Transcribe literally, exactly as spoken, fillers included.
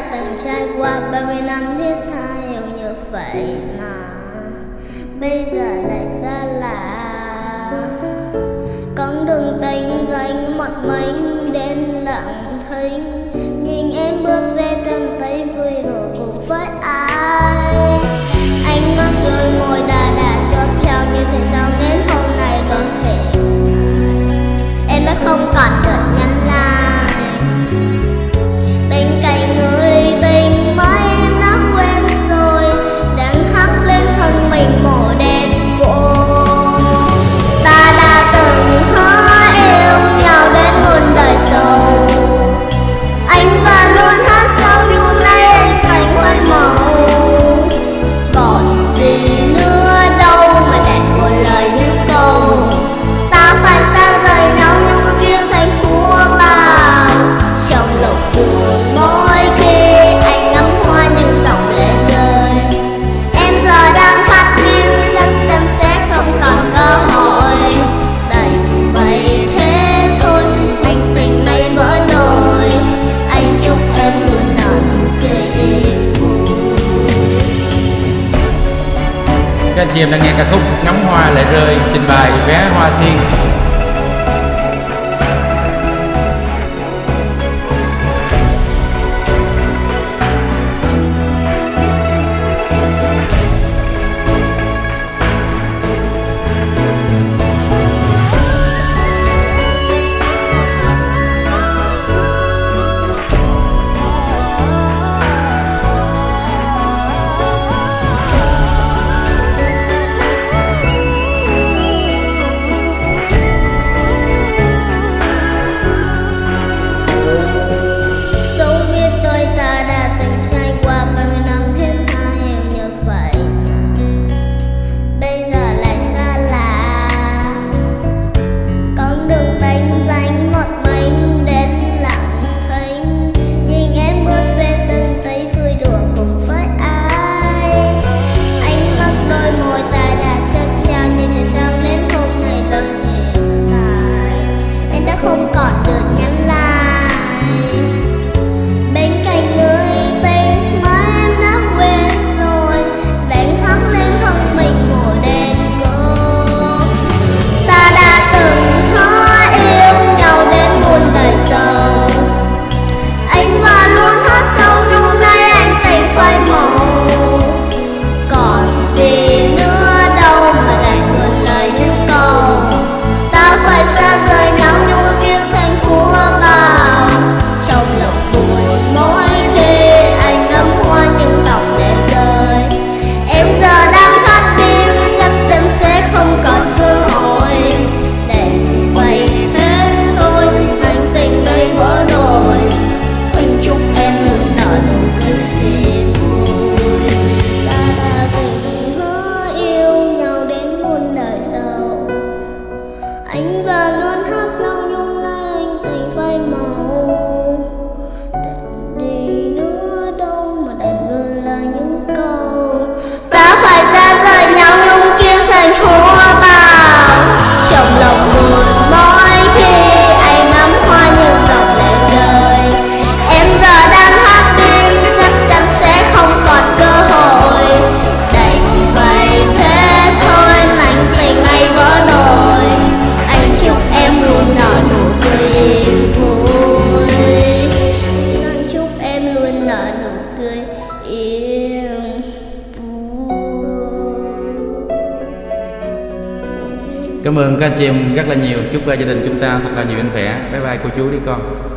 từng trải qua ba mươi năm thiết tha yêu như vậy mà bây giờ lại xa lạ. Con đường tênh danh một mình đến lặng thinh, nhìn em bước về tâm tay vui đùa cùng với ai. Anh ngước đôi môi đà đà chót trao như thế sao đến hôm nay đón về em đã không còn được nhắn lại. Bên cạnh người tình mới em đã quên rồi, đang hắt lên thân mình màu đen của ta đã từng hứa yêu nhau đến muôn đời sau. Anh và luôn hát sau hôm nay anh cảnh hoa màu, còn gì nữa đâu mà đẹp một lời những câu ta phải xa rời nhau nhưng kia xanh của bao. Trong lòng buồn mỗi khi anh ngắm hoa những dòng lệ rơi, em giờ đang khát nhưng chắc chắn sẽ không còn cơ hội. Đành vậy thế thôi, anh tình này vỡ nổi, anh chúc em luôn nở nụ cười vui. Các anh chị em đang nghe ca khúc Ngắm Hoa Lại Rơi trình bày Vé Hoa Thiên. Anh và luôn hát lâu nhưng nay anh thành phai màu. Đèn đi nữa đâu mà đèn luôn là những câu ta phải xa rời nhau nhưng kia thành hoa bao. Trong lòng buồn mỗi khi anh ngắm hoa như dòng lệ rơi. Em giờ đang hát đi chắc chắn sẽ không còn cơ hội. Đành vậy thế thôi anh tình này vỡ nổi. Anh chúc em luôn nở nụ cười vui. Anh chúc em luôn nở nụ cười yên vui. Cảm ơn các anh chị em rất là nhiều. Chúc gia đình chúng ta thật là nhiều hạnh khỏe. Bye bye cô chú đi con.